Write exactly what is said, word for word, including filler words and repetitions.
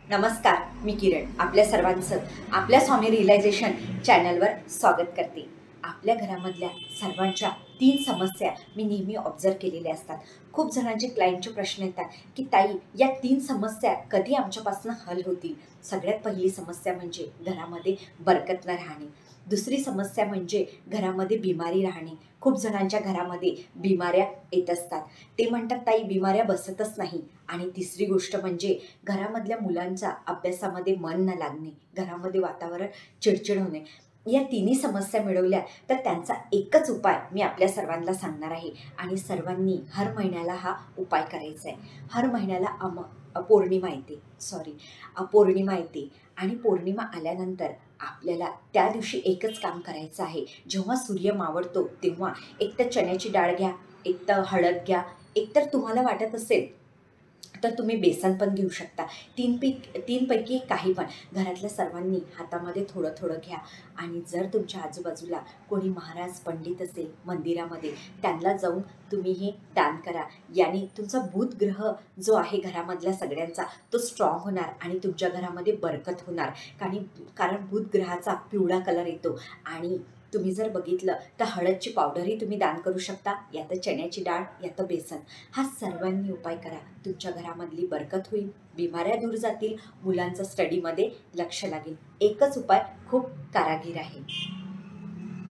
नमस्कार, मी किरण आपल्या सर्वांचं आपल्या स्वामी रिअलायझेशन चॅनलवर स्वागत करते. आपल्या घरामधल्या सर्वांच्या तीन समस्या मी नेहमी ऑब्झर्व केलेल्या असतात. खूप जणांचे क्लायंटचे प्रश्न येतात की ताई, या तीन समस्या कधी आमच्यापासून हल होतील. सगळ्यात पहिली समस्या म्हणजे घरामध्ये बरकत न राहणे. दुसरी समस्या म्हणजे घरामध्ये बिमारी राहणे. खूप जणांच्या घरामध्ये बिमाऱ्या येत असतात. ते म्हणतात ताई, बिमाऱ्या बसतच नाही. आणि तिसरी गोष्ट म्हणजे घरामधल्या मुलांचा अभ्यासामध्ये मन न लागणे, घरामध्ये वातावरण चिडचिड होणे. या तिन्ही समस्या मिळवल्या तर त्यांचा एकच उपाय मी आपल्या सर्वांना सांगणार आहे आणि सर्वांनी हर महिन्याला हा उपाय करायचा आहे. हर महिन्याला अम पौर्णिमा येते सॉरी पौर्णिमा येते आणि पौर्णिमा आल्यानंतर आपल्याला त्या दिवशी एकच काम करायचं आहे. जेव्हा सूर्य मावळतो तेव्हा एक तर चण्याची डाळ घ्या, एक तर हळद घ्या, एकतर तुम्हाला वाटत असेल तर तुम्ही बेसन पण घेऊ शकता. तीन पीक तीनपैकी काही पण. घरातल्या सर्वांनी हातामध्ये थोडं थोडं घ्या आणि जर तुमच्या आजूबाजूला कोणी महाराज पंडित असेल मंदिरामध्ये, त्यांना जाऊन तुम्ही हे दान करा. याने तुमचा भूतग्रह जो आहे घरामधल्या सगळ्यांचा तो स्ट्रॉंग होणार आणि तुमच्या घरामध्ये बरकत होणार. कारण कारण भूतग्रहाचा पिवळा कलर येतो. आणि तुम्ही जर बघितलं तर हळदची पावडरही तुम्ही दान करू शकता, या तर चण्याची डाळ, या तर बेसन. हा सर्वांनी उपाय करा. तुमच्या घरामधली बरकत होईल, बिमाऱ्या दूर जातील, मुलांचं स्टडीमध्ये लक्ष लागेल. एकच उपाय खूप कारागीर आहे.